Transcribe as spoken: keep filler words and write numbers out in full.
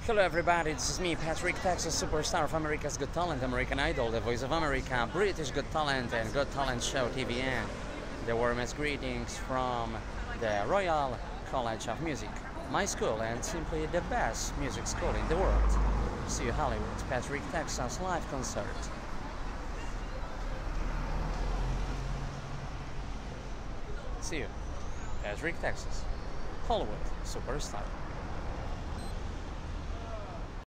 Hello everybody, this is me, Patrick, Texas superstar of America's Got Talent, American Idol, The Voice of America, British Got Talent and Got Talent Show T V N. The warmest greetings from the Royal College of Music, my school and simply the best music school in the world. See you Hollywood, Patrick, Texas live concert. See you, Patrick, Texas, Hollywood superstar.